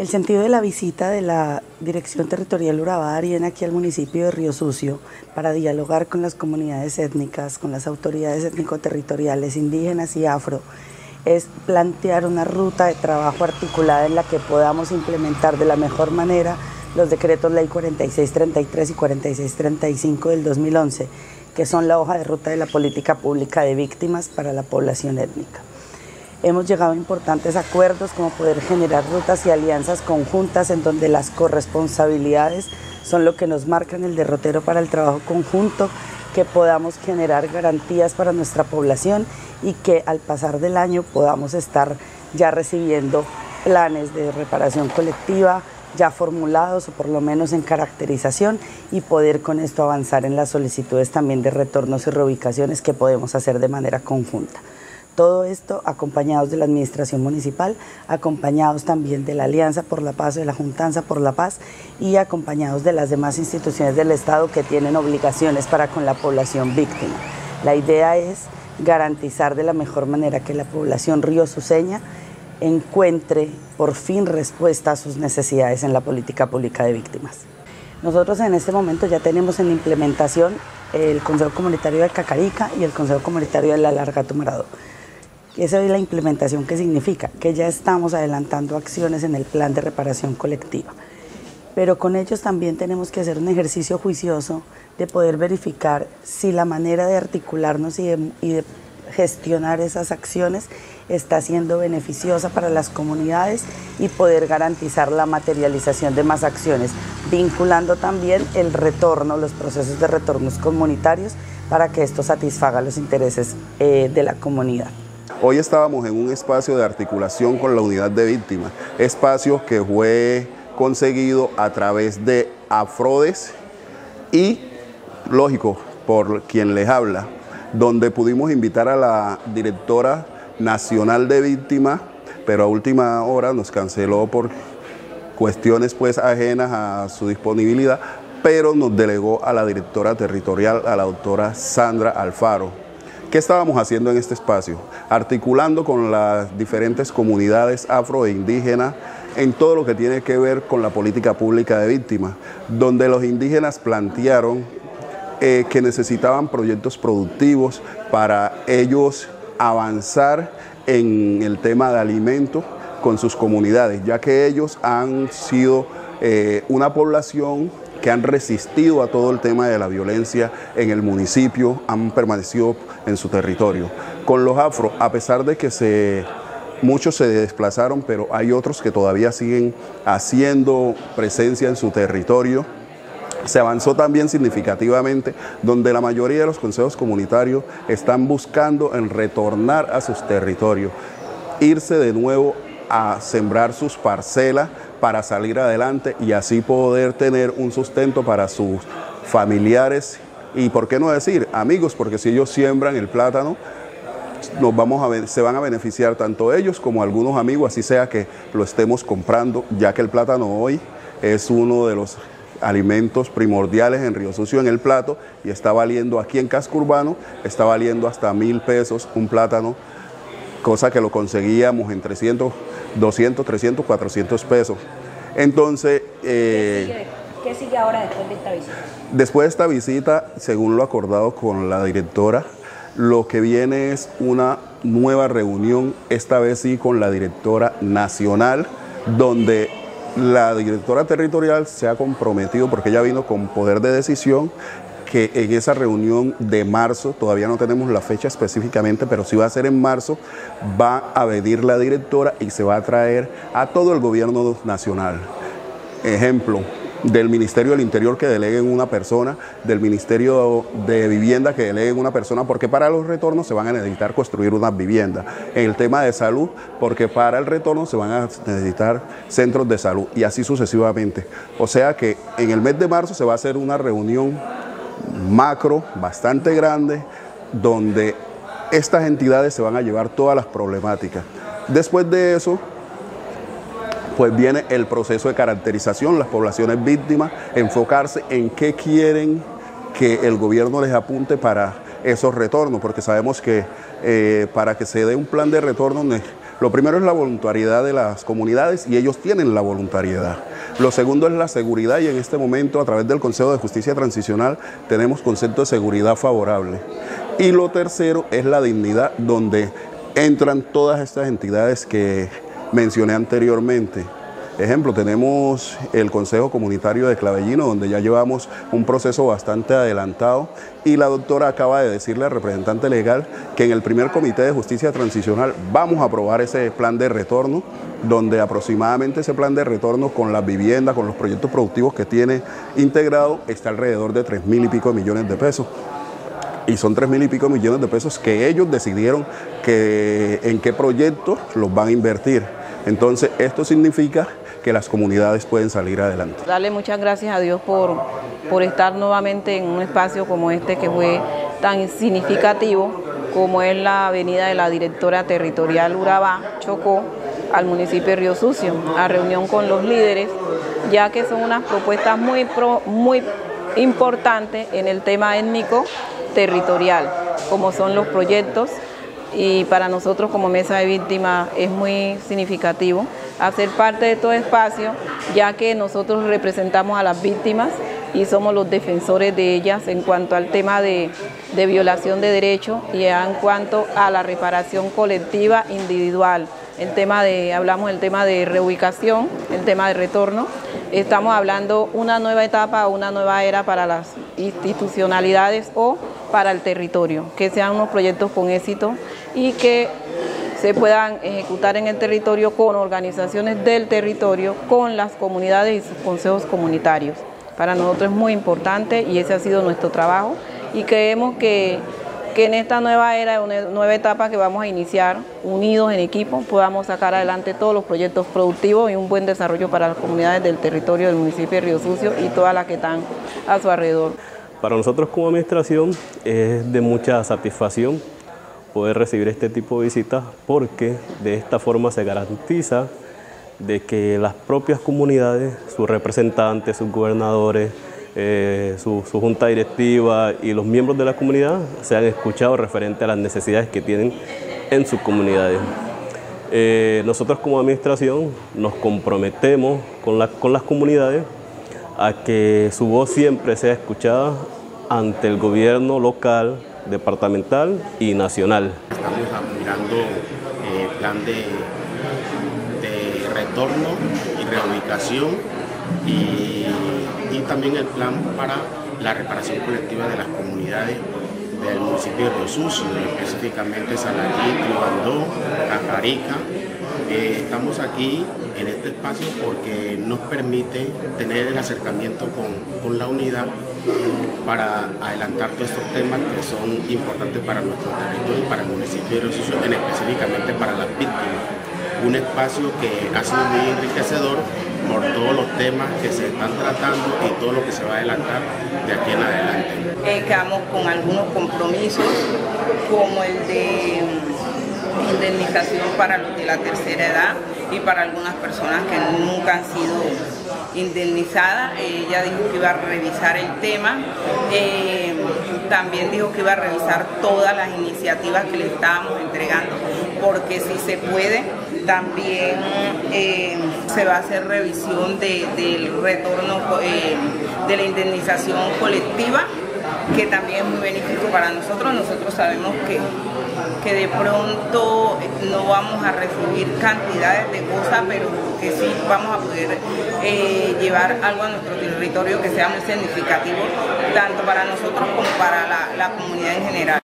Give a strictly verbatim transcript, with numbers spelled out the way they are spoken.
El sentido de la visita de la Dirección Territorial Urabá Darién aquí al municipio de Río Sucio para dialogar con las comunidades étnicas, con las autoridades étnico-territoriales indígenas y afro, es plantear una ruta de trabajo articulada en la que podamos implementar de la mejor manera los decretos ley cuarenta y seis treinta y tres y cuarenta y seis treinta y cinco del dos mil once, que son la hoja de ruta de la política pública de víctimas para la población étnica. Hemos llegado a importantes acuerdos como poder generar rutas y alianzas conjuntas en donde las corresponsabilidades son lo que nos marcan el derrotero para el trabajo conjunto, que podamos generar garantías para nuestra población y que al pasar del año podamos estar ya recibiendo planes de reparación colectiva ya formulados o por lo menos en caracterización y poder con esto avanzar en las solicitudes también de retornos y reubicaciones que podemos hacer de manera conjunta. Todo esto acompañados de la Administración Municipal, acompañados también de la Alianza por la Paz, de la Juntanza por la Paz y acompañados de las demás instituciones del Estado que tienen obligaciones para con la población víctima. La idea es garantizar de la mejor manera que la población riosuceña encuentre por fin respuesta a sus necesidades en la política pública de víctimas. Nosotros en este momento ya tenemos en implementación el Consejo Comunitario de Cacarica y el Consejo Comunitario de la Largato Marado. Esa es la implementación que significa que ya estamos adelantando acciones en el plan de reparación colectiva. Pero con ellos también tenemos que hacer un ejercicio juicioso de poder verificar si la manera de articularnos y de, y de gestionar esas acciones está siendo beneficiosa para las comunidades y poder garantizar la materialización de más acciones, vinculando también el retorno, los procesos de retornos comunitarios para que esto satisfaga los intereses eh, de la comunidad. Hoy estábamos en un espacio de articulación con la unidad de víctimas, espacio que fue conseguido a través de AFRODES y, lógico, por quien les habla, donde pudimos invitar a la directora nacional de víctimas, pero a última hora nos canceló por cuestiones pues ajenas a su disponibilidad, pero nos delegó a la directora territorial, a la doctora Sandra Alfaro. ¿Qué estábamos haciendo en este espacio? Articulando con las diferentes comunidades afro e indígenas en todo lo que tiene que ver con la política pública de víctimas, donde los indígenas plantearon eh, que necesitaban proyectos productivos para ellos avanzar en el tema de alimentos con sus comunidades, ya que ellos han sido eh, una población que han resistido a todo el tema de la violencia en el municipio, han permanecido en su territorio. Con los afro, a pesar de que se, muchos se desplazaron, pero hay otros que todavía siguen haciendo presencia en su territorio, se avanzó también significativamente, donde la mayoría de los consejos comunitarios están buscando en retornar a sus territorios, irse de nuevo a sembrar sus parcelas para salir adelante y así poder tener un sustento para sus familiares y, por qué no decir, amigos, porque si ellos siembran el plátano, nos vamos a, se van a beneficiar tanto ellos como algunos amigos, así sea que lo estemos comprando, ya que el plátano hoy es uno de los alimentos primordiales en Río Sucio en el plato y está valiendo aquí en Casco Urbano, está valiendo hasta mil pesos un plátano, cosa que lo conseguíamos en trescientos, doscientos, trescientos, cuatrocientos pesos. Entonces, eh, ¿qué sigue, ¿qué sigue ahora después de esta visita? Después de esta visita, según lo acordado con la directora, lo que viene es una nueva reunión, esta vez sí con la directora nacional, donde la directora territorial se ha comprometido, porque ella vino con poder de decisión, que en esa reunión de marzo, todavía no tenemos la fecha específicamente, pero sí va a ser en marzo, va a venir la directora y se va a traer a todo el gobierno nacional. Ejemplo, del Ministerio del Interior que deleguen una persona, del Ministerio de Vivienda que deleguen una persona, porque para los retornos se van a necesitar construir unas viviendas. En el tema de salud, porque para el retorno se van a necesitar centros de salud y así sucesivamente. O sea que en el mes de marzo se va a hacer una reunión macro, bastante grande, donde estas entidades se van a llevar todas las problemáticas. Después de eso, pues viene el proceso de caracterización, las poblaciones víctimas, enfocarse en qué quieren que el gobierno les apunte para esos retornos, porque sabemos que eh, para que se dé un plan de retorno Lo primero es la voluntariedad de las comunidades y ellos tienen la voluntariedad. Lo segundo es la seguridad y en este momento a través del Consejo de Justicia Transicional tenemos concepto de seguridad favorable. Y lo tercero es la dignidad, donde entran todas estas entidades que mencioné anteriormente. Ejemplo, tenemos el Consejo Comunitario de Clavellino, donde ya llevamos un proceso bastante adelantado y la doctora acaba de decirle al representante legal que en el primer Comité de Justicia Transicional vamos a aprobar ese plan de retorno, donde aproximadamente ese plan de retorno con las viviendas, con los proyectos productivos que tiene integrado, está alrededor de tres mil y pico de millones de pesos. Y son tres mil y pico millones de pesos que ellos decidieron que, en qué proyectos los van a invertir. Entonces, esto significa que las comunidades pueden salir adelante. Darle muchas gracias a Dios por, por estar nuevamente en un espacio como este que fue tan significativo como es la venida de la directora territorial Urabá, Chocó, al municipio de Río Sucio, a reunión con los líderes, ya que son unas propuestas muy, pro, muy importantes en el tema étnico territorial, como son los proyectos, y para nosotros como Mesa de Víctimas es muy significativo hacer parte de todo espacio, ya que nosotros representamos a las víctimas y somos los defensores de ellas en cuanto al tema de, de violación de derechos y en cuanto a la reparación colectiva individual. El tema de, hablamos del tema de reubicación, el tema de retorno. Estamos hablando una nueva etapa, una nueva era para las institucionalidades o para el territorio, que sean unos proyectos con éxito y que se puedan ejecutar en el territorio con organizaciones del territorio, con las comunidades y sus consejos comunitarios. Para nosotros es muy importante y ese ha sido nuestro trabajo y creemos que, que en esta nueva era, una nueva etapa que vamos a iniciar, unidos en equipo, podamos sacar adelante todos los proyectos productivos y un buen desarrollo para las comunidades del territorio del municipio de Río Sucio y todas las que están a su alrededor. Para nosotros como administración es de mucha satisfacción poder recibir este tipo de visitas porque de esta forma se garantiza de que las propias comunidades, sus representantes, sus gobernadores, eh, su, su junta directiva y los miembros de la comunidad sean escuchados referente a las necesidades que tienen en sus comunidades. Eh, nosotros como administración nos comprometemos con, la, con las comunidades a que su voz siempre sea escuchada ante el gobierno local, departamental y nacional. Estamos mirando el eh, plan de, de retorno y reubicación y, y también el plan para la reparación colectiva de las comunidades del municipio de Río Sucio, específicamente Salarí, Tribandó, Cajarica. Eh, estamos aquí en este espacio porque nos permite tener el acercamiento con, con la unidad para adelantar todos estos temas que son importantes para nuestro territorio y para el municipio de Río Sucio, específicamente para las víctimas. Un espacio que ha sido muy enriquecedor por todos los temas que se están tratando y todo lo que se va a adelantar de aquí en adelante. Eh, quedamos con algunos compromisos como el de indemnización para los de la tercera edad y para algunas personas que nunca han sido indemnizada. Ella dijo que iba a revisar el tema, eh, también dijo que iba a revisar todas las iniciativas que le estábamos entregando, porque si se puede, también eh, se va a hacer revisión de, del retorno eh, de la indemnización colectiva, que también es muy beneficio para nosotros. Nosotros sabemos que que de pronto no vamos a recibir cantidades de cosas, pero que sí vamos a poder eh, llevar algo a nuestro territorio que sea muy significativo, tanto para nosotros como para la, la comunidad en general.